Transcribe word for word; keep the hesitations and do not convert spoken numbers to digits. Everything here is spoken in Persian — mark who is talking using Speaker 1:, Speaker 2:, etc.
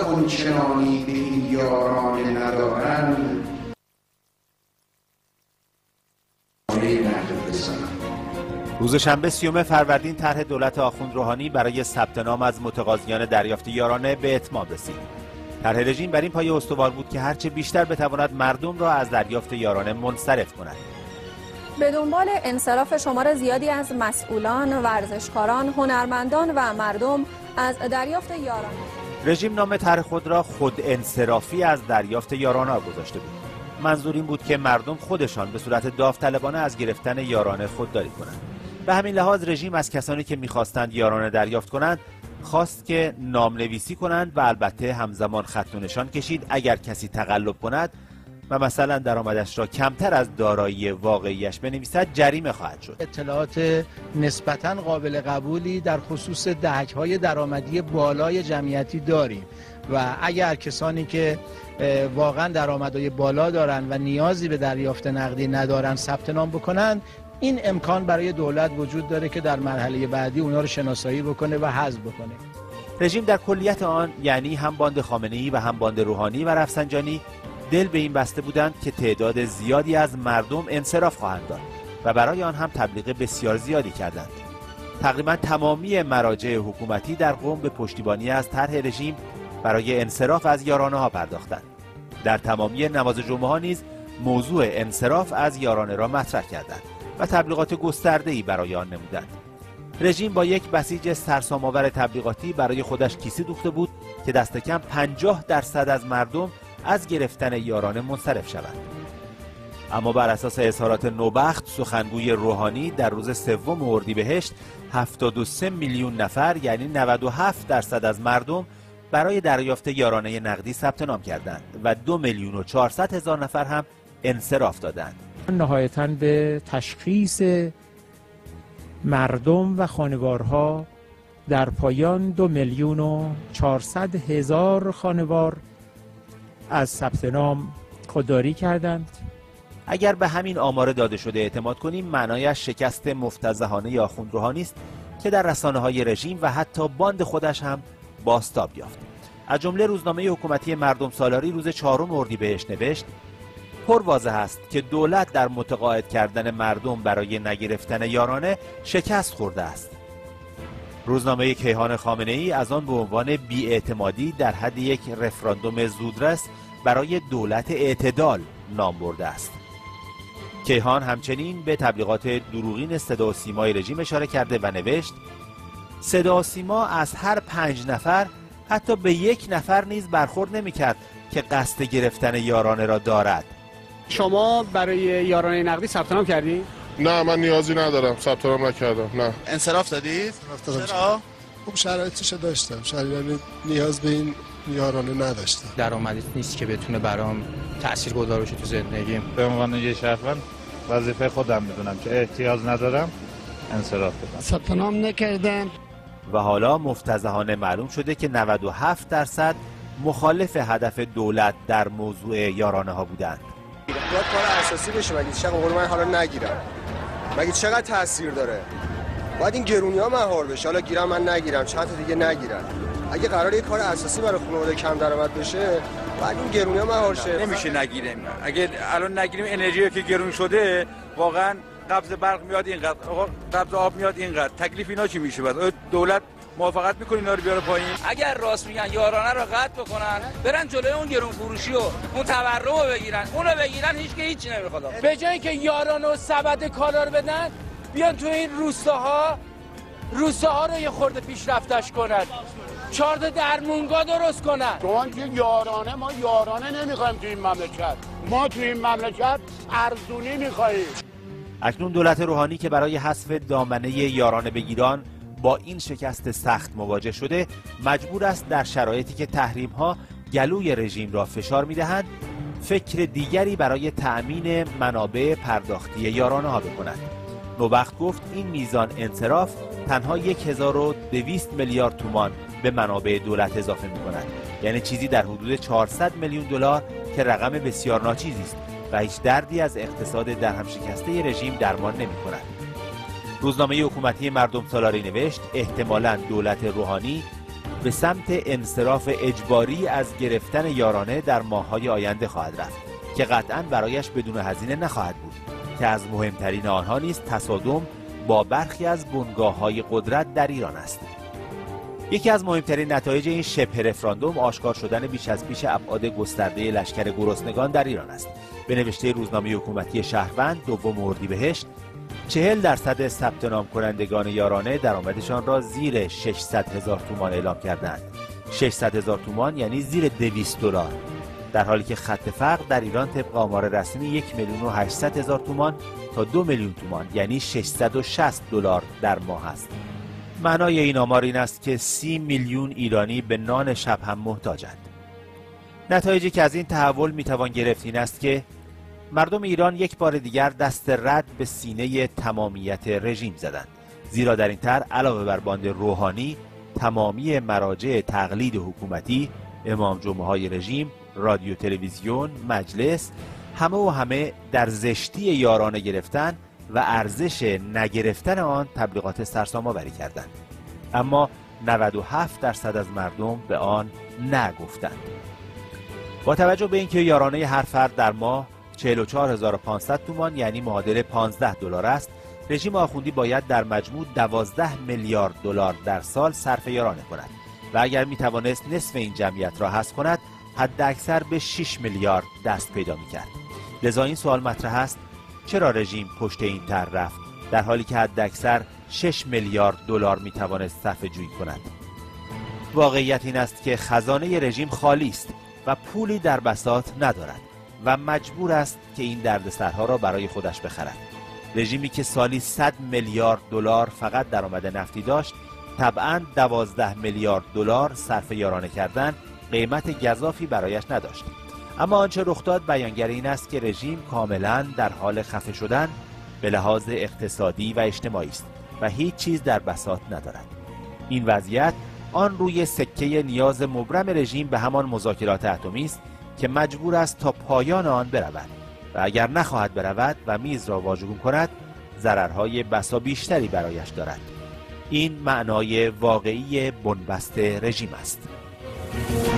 Speaker 1: آنچنانی به این یاران ندارند
Speaker 2: روز شنبه سیوم فروردین طرح دولت آخوند روحانی برای ثبت نام از متقاضیان دریافت یارانه به اتمام رسید. طرح رژیم بر این پایه استوار بود که هرچه بیشتر بتواند مردم را از دریافت یارانه منصرف کند.
Speaker 3: به دنبال انصراف شمار زیادی از مسئولان، ورزشکاران، هنرمندان و مردم از دریافت یارانه،
Speaker 2: رژیم نام طرح خود را خود انصرافی از دریافت یارانه گذاشته بود. منظور این بود که مردم خودشان به صورت داوطلبانه از گرفتن یارانه خودداری کنند. به همین لحاظ رژیم از کسانی که می‌خواستند یارانه دریافت کنند خواست که نامنویسی کنند و البته همزمان خط و نشان کشید اگر کسی تقلب کند و مثلا درآمدش را کمتر از دارایی واقعیش بنویسد جریمه خواهد شد.
Speaker 4: اطلاعات نسبتاً قابل قبولی در خصوص دهک‌های درآمدی بالای جمعیتی داریم و اگر کسانی که واقعا درآمدهای بالا دارند و نیازی به دریافت نقدی ندارند ثبت نام بکنند، این امکان برای دولت وجود داره که در مرحله بعدی اونا رو شناسایی بکنه و حذف بکنه.
Speaker 2: رژیم در کلیت آن، یعنی هم باند خامنه‌ای و هم باند روحانی و رفسنجانی، دل به این بسته بودند که تعداد زیادی از مردم انصراف خواهند داد و برای آن هم تبلیغ بسیار زیادی کردند. تقریبا تمامی مراجع حکومتی در قم به پشتیبانی از طرح رژیم برای انصراف از یارانه ها پرداختند. در تمامی نماز جمعه ها نیز موضوع انصراف از یارانه را مطرح کردند و تبلیغات گسترده‌ای برای آن نمودند. رژیم با یک بسیج سرسام‌آور تبلیغاتی برای خودش کیسه دوخته بود که دست کم پنجاه درصد از مردم از گرفتن یارانه منصرف شوند. اما بر اساس اظهارات نوبخت سخنگوی روحانی در روز سوم اردیبهشت هفتاد و سه میلیون نفر یعنی نود و هفت درصد از مردم برای دریافت یارانه نقدی ثبت نام کردند و دو میلیون و چهارصد هزار نفر هم انصراف دادند.
Speaker 5: نهایتاً به تشخیص مردم و خانوارها در پایان دو میلیون و چهارصد هزار خانوار از ثبت نام خودداری کردند.
Speaker 2: اگر به همین آمار داده شده اعتماد کنیم معنایش شکست مفتضحانه آخوند روحانی است که در رسانه‌های رژیم و حتی باند خودش هم بازتاب یافت. از جمله روزنامه حکومتی مردم سالاری روز چهارم اردیبهشت نوشت: پر واضح است که دولت در متقاعد کردن مردم برای نگرفتن یارانه شکست خورده است. روزنامه کیهان خامنه‌ای از آن به عنوان بی‌اعتمادی در حد یک رفراندوم زودرس برای دولت اعتدال نام برده است. کیهان همچنین به تبلیغات دروغین صدا و سیمای رژیم اشاره کرده و نوشت: صدا و سیما از هر پنج نفر حتی به یک نفر نیز برخورد نمی‌کرد که قصد گرفتن یارانه را دارد.
Speaker 6: شما برای یارانه نقدی ثبت نام کردید؟
Speaker 7: نه، من نیازی ندارم، ثبت نام نکردم. نه.
Speaker 8: انصراف دادید؟
Speaker 7: چرا؟ خب شرایطش داشتم. شرایط نیاز به این یارانه نداشتم.
Speaker 4: درآمدی نیست که بتونه برام تاثیرگذار بشه تو زندگیم.
Speaker 9: به عنوان یه شهروند وظیفه خودم میدونم که احتیاج ندارم انصراف بدم.
Speaker 10: ثبت نام نکردم.
Speaker 2: و حالا مفتضحانه معلوم شده که نود و هفت درصد مخالف هدف دولت در موضوع یارانه ها بودند.
Speaker 11: باید کار اساسی بشه. مگه چقدر قرار من حالا نگیرم؟ مگه چقدر تاثیر داره؟ باید این گرونی ها مهار بشه. حالا گیرم من نگیرم، چند تا دیگه نگیرن. اگه قراره یه کار اساسی برای خانواده کم درآمد بشه، باید این گرونی ها مهار شه.
Speaker 12: نمیشه نگیریم. اگه الان نگیریم انرژی که گرون شده واقعا قبض برق میاد اینقدر، آقا قبض آب میاد اینقدر. تکلیف اینا چی میشه؟ بعد دولت موافقت میکنه اینا رو بیاره پایین؟
Speaker 13: اگر راست میگن یارانه رو قطع بکنن، برن جلوی اون گرون فروشی و اون تورم رو بگیرن، اونو بگیرن هیچ که هیچی نمیخواد.
Speaker 14: به جای که یارانه و سبد کالا رو بدن، بیان تو این روستاها روستاها رو یه خورده پیشرفتش کنن، چارت درمونگا درست کنن.
Speaker 15: چون که یارانه ما یارانه نمیخوایم تو این مملکت، ما تو این مملکت ارزونی میخوایم.
Speaker 2: اکنون دولت روحانی که برای حذف دامنه یارانه بگیران با این شکست سخت مواجه شده، مجبور است در شرایطی که تحریم ها گلوی رژیم را فشار میدهند فکر دیگری برای تأمین منابع پرداختی یارانه ها بکند. نوبخت گفت این میزان انصراف تنها هزار و دویست میلیارد تومان به منابع دولت اضافه می کند، یعنی چیزی در حدود چهارصد میلیون دلار که رقم بسیار ناچیزی است و هیچ دردی از اقتصاد درهم شکسته رژیم درمان نمی کند. روزنامه حکومتی مردم سالاری نوشت احتمالاً دولت روحانی به سمت انصراف اجباری از گرفتن یارانه در ماه‌های آینده خواهد رفت که قطعاً برایش بدون هزینه نخواهد بود که از مهمترین آنها نیز تصادم با برخی از بنگاه‌های قدرت در ایران است. یکی از مهمترین نتایج این شبه رفراندوم آشکار شدن بیش از پیش ابعاد گسترده لشکر گرسنگان در ایران است. به نوشته روزنامه حکومتی شهروند دوم اردیبهشت، چهل درصد ثبت نام کنندگان یارانه درآمدشان را زیر ششصد هزار تومان اعلام کردند. ششصد هزار تومان یعنی زیر دویست دلار، در حالی که خط فقر در ایران طبق آمار رسمی یک میلیون و هشتصد هزار تومان تا دو میلیون تومان یعنی ششصد و شصت دلار در ماه است. معنای این آمار این است که سی میلیون ایرانی به نان شب هم محتاجند. نتایجی که از این تحول میتوان گرفت این است که مردم ایران یک بار دیگر دست رد به سینه تمامیت رژیم زدند، زیرا در این طرح علاوه بر باند روحانی تمامی مراجع تقلید حکومتی، امام جمعه های رژیم، رادیو تلویزیون، مجلس، همه و همه در زشتی یارانه گرفتن و ارزش نگرفتن آن تبلیغات سرسام‌آوری کردند. اما نود و هفت درصد از مردم به آن نگفتند. با توجه به اینکه یارانه هر فرد در ماه چهل و چهار هزار و پانصد تومان یعنی معادل پانزده دلار است، رژیم آخوندی باید در مجموع دوازده میلیارد دلار در سال صرف یارانه کند و اگر می توانست نصف این جمعیت را حذف کند حد اکثر به شش میلیارد دست پیدا می کرد. لذا این سوال مطرح است: چرا رژیم پشت این طرح رفت در حالی که حد اکثر شش میلیارد دلار می توانست صرفه جویی کند؟ واقعیت این است که خزانه رژیم خالی است و پولی در بساط ندارد و مجبور است که این دردسرها را برای خودش بخرد. رژیمی که سالی صد میلیارد دلار فقط درآمد نفتی داشت، طبعاً دوازده میلیارد دلار صرف یارانه کردن قیمت گزافی برایش نداشت. اما آنچه رخ داد بیانگر این است که رژیم کاملاً در حال خفه شدن به لحاظ اقتصادی و اجتماعی است و هیچ چیز در بساط ندارد. این وضعیت آن روی سکه نیاز مبرم رژیم به همان مذاکرات اتمی است که مجبور است تا پایان آن برود و اگر نخواهد برود و میز را واژگون کند ضررهای بسا بیشتری برایش دارد. این معنای واقعی بنبست رژیم است.